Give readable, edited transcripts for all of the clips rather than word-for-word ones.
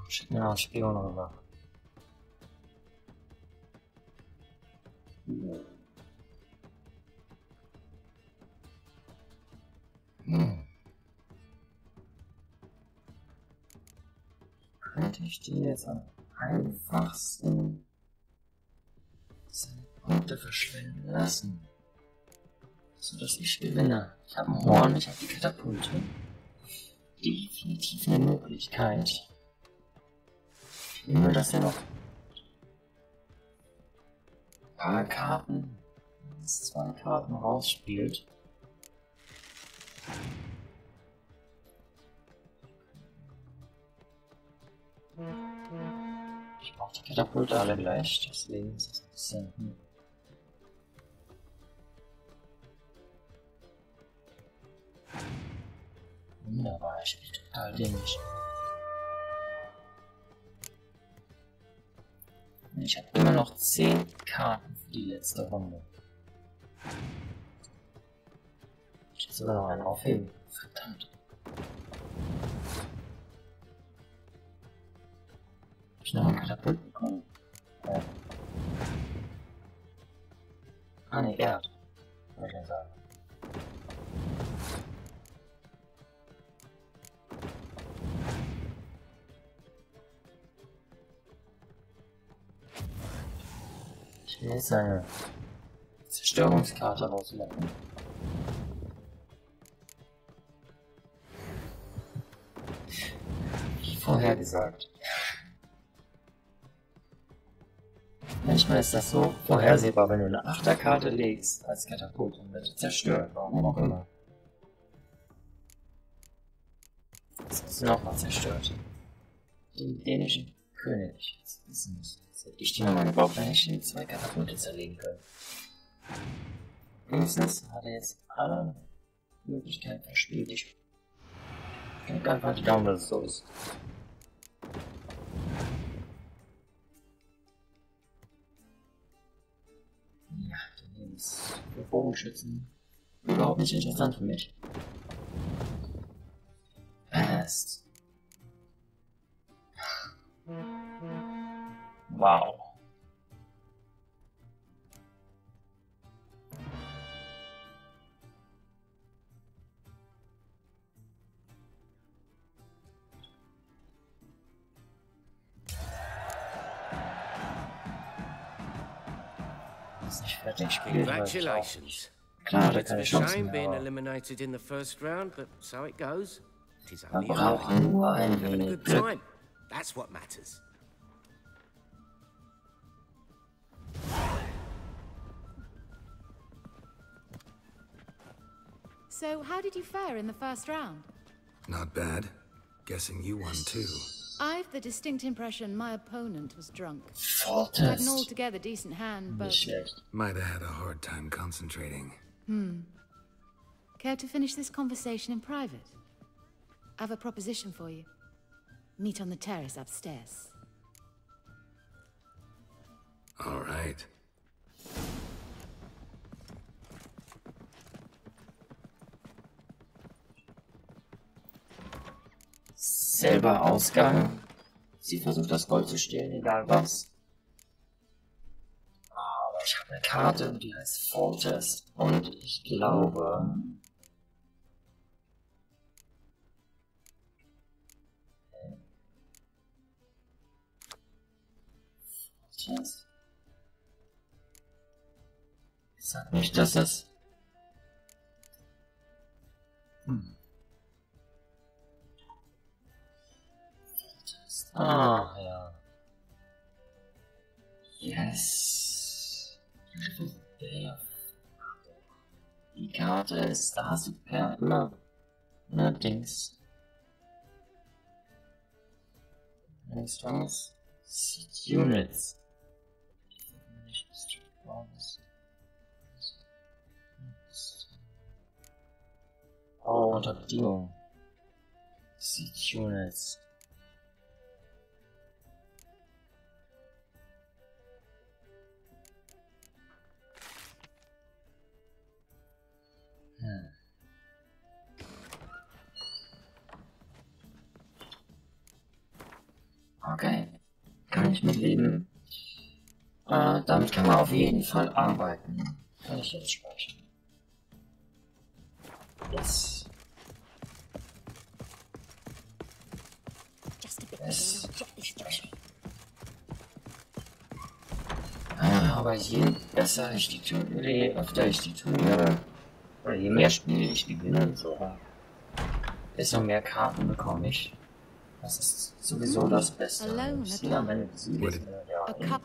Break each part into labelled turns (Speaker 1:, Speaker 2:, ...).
Speaker 1: Schick mir noch einen Spion rüber. Könnte ich die jetzt am einfachsten seine Punkte verschwenden lassen, sodass ich gewinne. Ich habe ein Horn, ich habe die Katapulte. Definitiv eine Möglichkeit. Ich nehme, dass er noch ein paar Karten, 2 Karten rausspielt. Ich brauche die Katapulte alle gleich, deswegen ist es ein bisschen... Wunderbar, ich bin total dämlich. Ich habe immer noch 10 Karten für die letzte Runde. Ich muss sogar noch einen aufheben. Verdammt. Hab ich noch einen Katapult bekommen? Ja. Ah ne, er hat. Wollte ich sagen. Ich will jetzt eine Zerstörungskarte rauslocken. Wie vorhergesagt. Manchmal ist das so vorhersehbar, wenn du eine Achterkarte legst als Katapult und wird zerstört, warum auch immer. Jetzt ist nochmal zerstört. Den dänischen König. Jetzt wissen nicht. Jetzt hätte ich die nochmal gebraucht, wenn ich die 2 Katapulte zerlegen können. Wenigstens hat er jetzt alle Möglichkeiten verspielt. Ich drücke einfach die Daumen, dass es so ist. Ja, daneben ist für Bogenschützen überhaupt nicht interessant für mich. Pest. Wow. Ist nicht fertig gespielt.
Speaker 2: Congratulations.
Speaker 1: Klar, da
Speaker 2: It's
Speaker 1: keine
Speaker 2: a
Speaker 1: Chance
Speaker 2: shame being
Speaker 1: mehr.
Speaker 2: eliminated in the first round, but so it goes. It is
Speaker 1: Wir
Speaker 2: only a
Speaker 1: brauchen nur ein
Speaker 2: having a
Speaker 1: wenig
Speaker 2: good
Speaker 1: Glück.
Speaker 2: time. That's what matters.
Speaker 3: So, how did you fare in the first round?
Speaker 4: Not bad. Guessing you won too.
Speaker 3: I've the distinct impression my opponent was drunk.
Speaker 1: Fortest.
Speaker 3: Had an altogether decent hand, but...
Speaker 1: Nicht schlecht.
Speaker 4: Might have had a hard time concentrating.
Speaker 3: Care to finish this conversation in private? I have a proposition for you. Meet on the terrace upstairs.
Speaker 4: All right.
Speaker 1: Selber Ausgang. Sie versucht das Gold zu stehlen, egal was. Aber ich habe eine Karte, die heißt Fortest. Und ich glaube... Fortest? Ich sag nicht, dass es... Ah, ja. Yes. Die Karte ist da super immer. Allerdings. Strongest Seed Units. Oh, unter Bedingung. Seed Units. Okay. Kann ich mitleben. Damit kann man auf jeden Fall arbeiten. Kann ich jetzt speichern. Yes. Yes. Aber je besser ich die Turniere, je öfter ich die Turniere, oder je mehr Spiele ich gewinne, desto mehr Karten bekomme ich. Das ist sowieso das Beste. Ich sehe am Ende des Liedes, ja.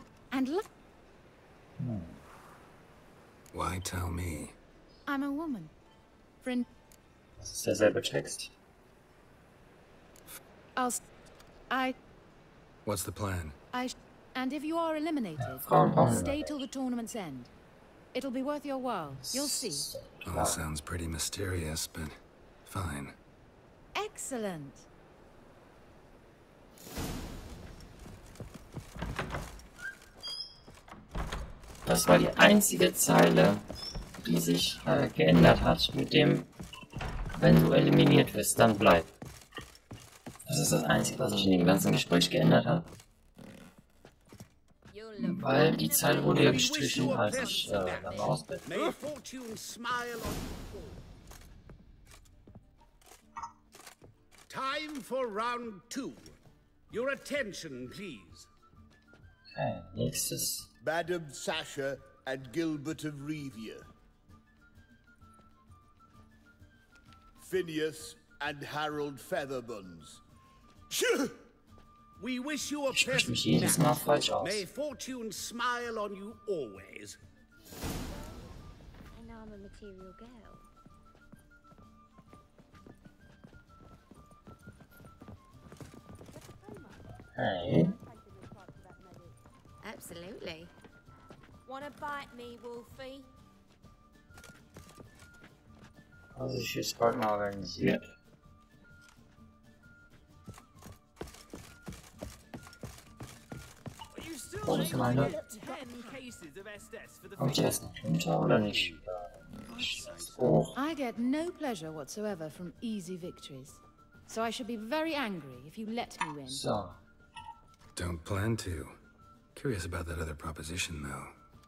Speaker 4: Why tell me?
Speaker 3: I'm a woman. Friend.
Speaker 1: Das ist derselbe Text.
Speaker 4: What's the plan?
Speaker 3: And if you are eliminated, stay till the tournament's end. It'll be worth your while. You'll see.
Speaker 4: All sounds pretty mysterious, but fine.
Speaker 3: Excellent.
Speaker 1: Das war die einzige Zeile, die sich geändert hat mit dem, wenn du eliminiert wirst, dann bleib. Das ist das Einzige, was sich in dem ganzen Gespräch geändert hat. Weil die Zeile wurde ja gestrichen, als ich dann raus bin.
Speaker 5: Time for round 2. Your attention, please.
Speaker 1: Okay, nächstes.
Speaker 5: Madame Sasha and Gilbert of Revia. Phineas and Harold Featherbones. We wish you a pleasant match. May fortune smile on you always.
Speaker 6: I know I'm a material girl.
Speaker 1: Hey.
Speaker 6: Absolutely. Wanna bite me, Wolfie?
Speaker 1: Also ich jetzt bald mal organisiert. Oh, das meine. Kommt ich erst noch runter oder nicht? Hoch.
Speaker 3: I get no pleasure whatsoever from easy victories. So I should be very angry if you let me win.
Speaker 1: So.
Speaker 4: Don't plan to. Curious about that other proposition, though.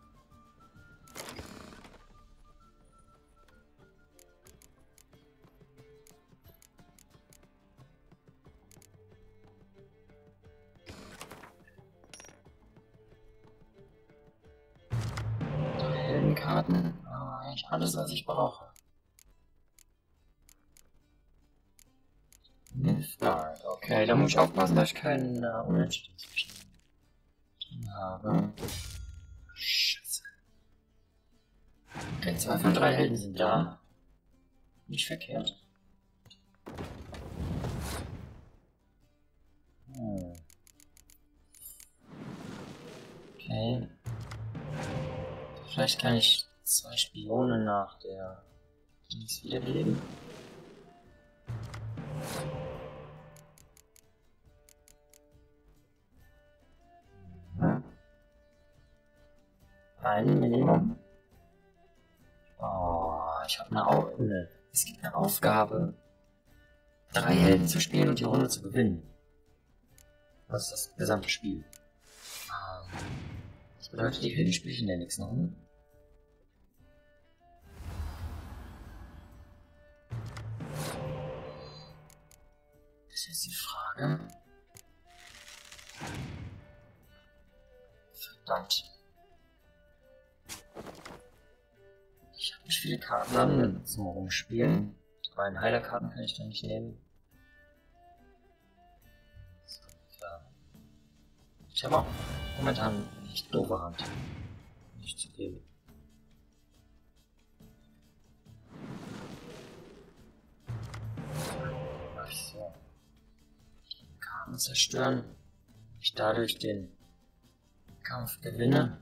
Speaker 1: Heldenkarten, eigentlich alles, was ich brauche. Nilfgaard, okay, da muss ich aufpassen, dass ich keinen Unentschieden zwischen habe. Scheiße. Okay, 2 von 3 Helden sind da. Nicht verkehrt. Okay. Vielleicht kann ich 2 Spione nach der Dings wiederbeleben. Ein Minimum. Oh, ich habe es gibt eine Aufgabe, 3 Helden zu spielen und die Runde zu gewinnen. Das ist das gesamte Spiel. Das bedeutet, die Helden spiele ich in der nächsten Runde. Das ist jetzt die Frage. Verdammt. Ich habe nicht viele Karten zum Rumspielen. Meine Heilerkarten kann ich da nicht nehmen. Ich habe auch momentan echt doofe Hand. Nicht zu geben. So. Karten zerstören. Ich dadurch den Kampf gewinne.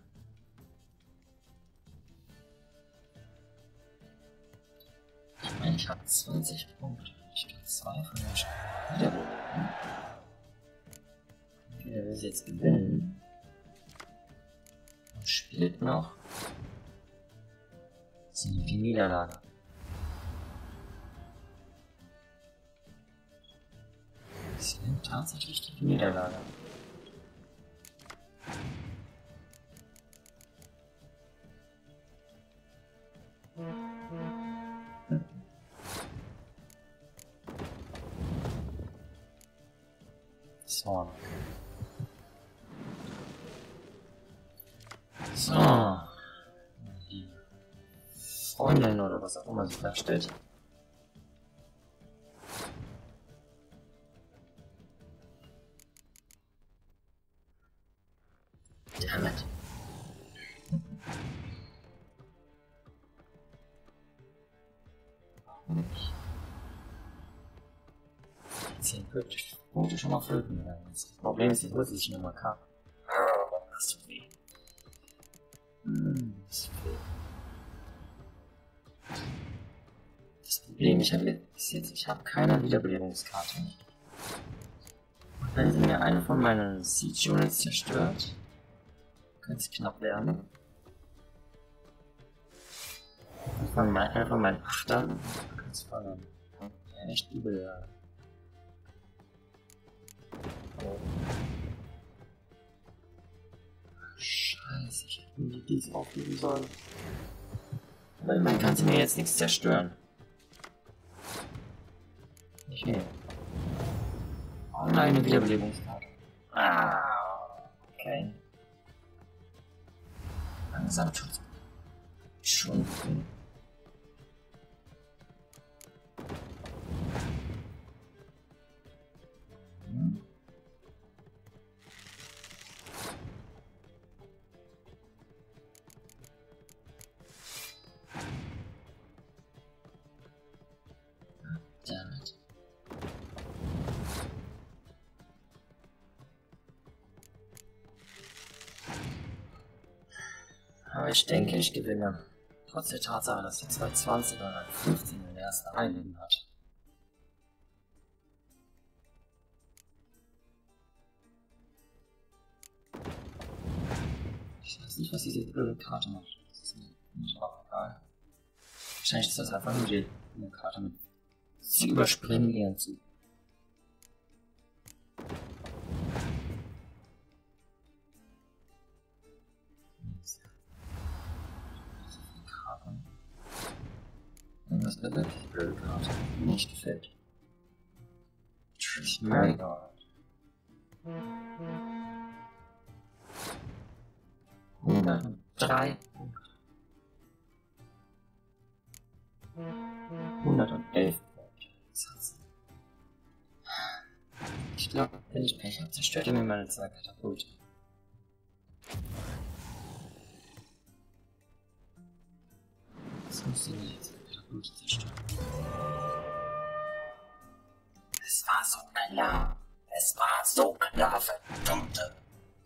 Speaker 1: Ich meine, ich habe 20 Punkte. Ich kann 2 von den Spielen wiederbeleben. Entweder will sie jetzt gewinnen. Und spielt noch. Sie nimmt die Niederlage. Sie nimmt tatsächlich die Niederlage. So. So. Die Freundin oder was auch immer sich darstellt. Damit. Warum nicht? 10 Punkte schon mal flöten gegangen. Das Problem ist, die Hose sich nochmal kam. Das tut weh. Das tut weh. Das Problem, ich habe jetzt, ich habe keine Wiederbelebungskarte. Und wenn sie mir eine von meinen Siege Units zerstört, könnte es knapp werden. Einer von meinen Achtern könnte es fallen. Ja, echt übel, ja. Oh. Scheiße, ich hätte mir dies aufgeben sollen. Aber man kann sie mir jetzt nichts zerstören. Nicht mehr. Oh nein, eine Wiederbelebungskarte. Ah, okay. Langsam tut's schon. Damit. Aber ich denke, ich gewinne. Trotz der Tatsache, dass die 220 und ein 15 in der ersten Reihe liegen hat. Ich weiß nicht, was diese blöde Karte macht. Das ist mir nicht auch egal. Wahrscheinlich ist das einfach nur die eine Karte mit. Sie überspringen ihren Zug. Das ist eine wirklich blöde Karte, die mir nicht gefällt. Triss Marigold. 103 Punkte. 111 Punkte. Ich glaube, wenn ich Pech habe, zerstört er mir meine 2 Katapulte. Das muss ich nicht jetzt Katapulte zerstören. Es war so klar. Es war so klar, verdammte.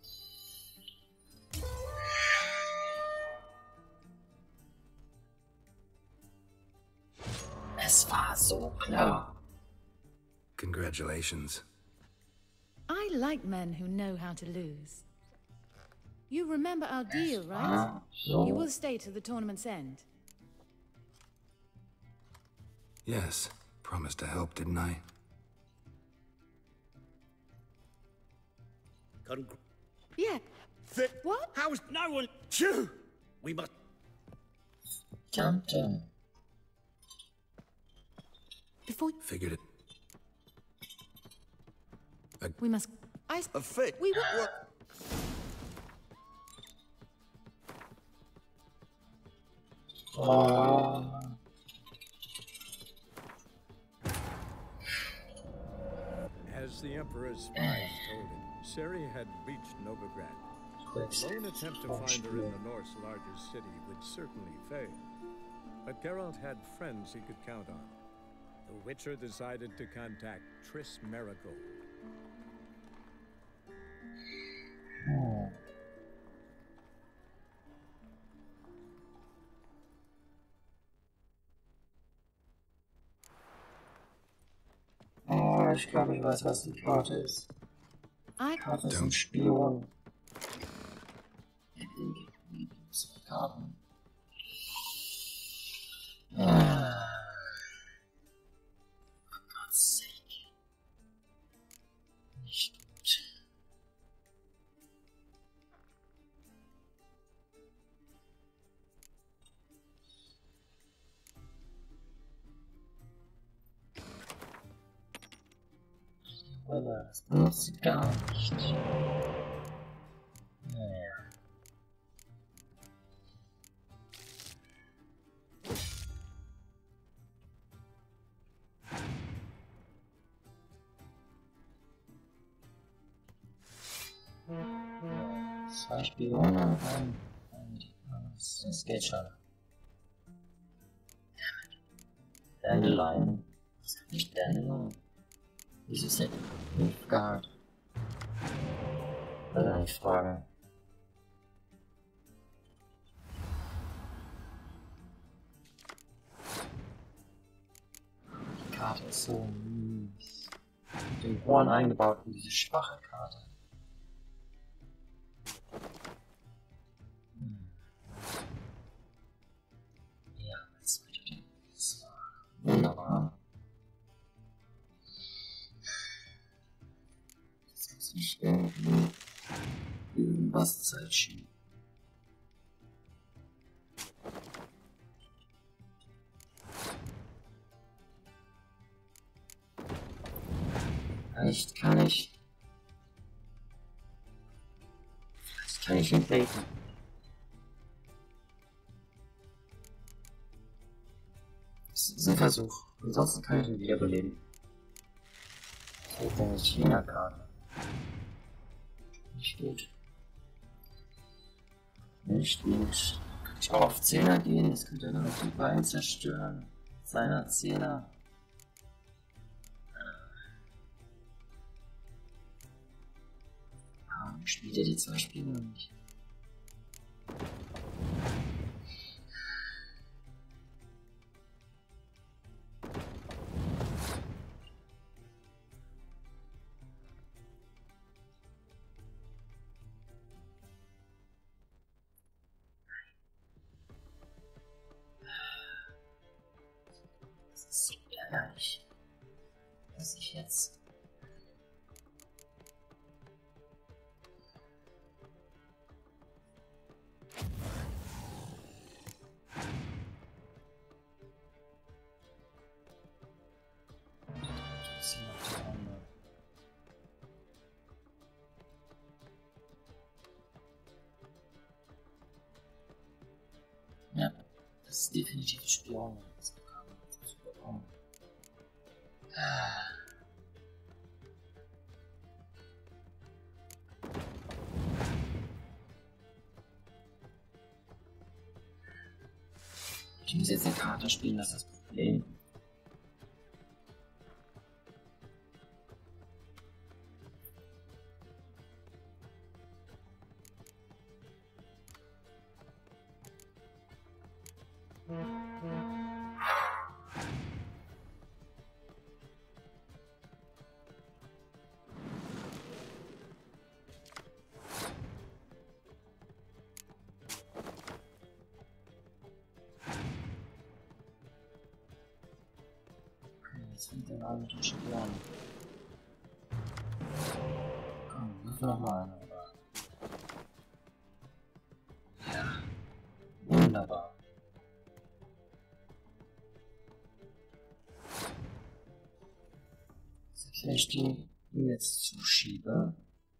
Speaker 1: Es war so klar.
Speaker 4: Congratulations.
Speaker 3: I like men who know how to lose. You remember our deal, right? You will stay to the tournament's end.
Speaker 4: Yes. Promised to help, didn't I?
Speaker 3: Yeah. What?
Speaker 5: How is no one? Phew! We must.
Speaker 1: Jumped in.
Speaker 3: Before
Speaker 4: Figured it.
Speaker 3: we must.
Speaker 5: A fit.
Speaker 3: We will.
Speaker 5: What?
Speaker 7: As the Emperor's spies told him, Ciri had reached Novigrad. A lone attempt to find her in the North's largest city would certainly fail. But Geralt had friends he could count on. The Witcher decided to contact Triss Merigold.
Speaker 1: Oh, ich glaube, ich weiß, was die Karte ist. Die Karte ist ein Spion. Karten. For God's sake. Nicht gut. aber das benutzt sie gar nicht. Naja. Zwei Spione, das geht schon. Dandelion. Was kann ich Dandelion? Wieso ist der Nilfgaard? Will er nicht fragen. Die Karte ist so mies. Mit den Ohren eingebaut in diese schwache Karte. Ja, das war wunderbar. Jetzt muss ich irgendwie irgendwas Zeit schieben. Vielleicht kann ich ihn baiten. Das ist ein Versuch. Ansonsten kann ich ihn wiederbeleben. Ich hätte eine China-Karte. Nicht gut. Nicht gut. Könnte ich auch auf 10er gehen, das könnte dann auch die Beine zerstören. Seiner 10er. Spielt er die zwei Spiele noch nicht? Das ist so ärgerlich, dass ich jetzt ja, das ist definitiv ein Spion. Das kann man zu bekommen. Ich muss jetzt eine Karte spielen, das ist das Problem. Jetzt fängt er an mit dem Spion. Komm, wirf nochmal einen, oder? Ja. Wunderbar. Wenn ich die jetzt zuschiebe.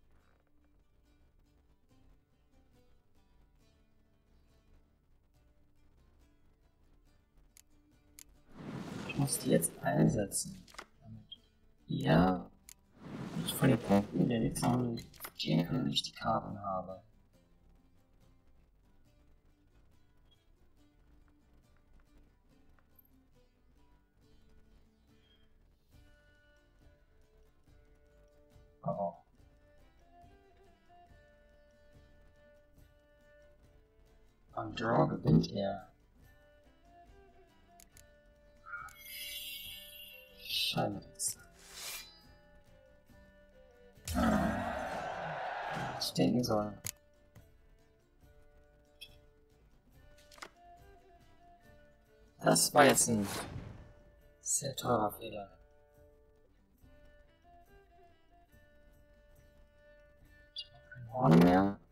Speaker 1: Ich muss die jetzt einsetzen. Damit ihr nicht von den Punkten der nächsten gehen können, wenn ich die Karten habe. Oh. Am Draw gewinnt er. Scheinriss. Ich denken soll. Das war jetzt ein sehr teurer Fehler. Ich habe kein Horn mehr.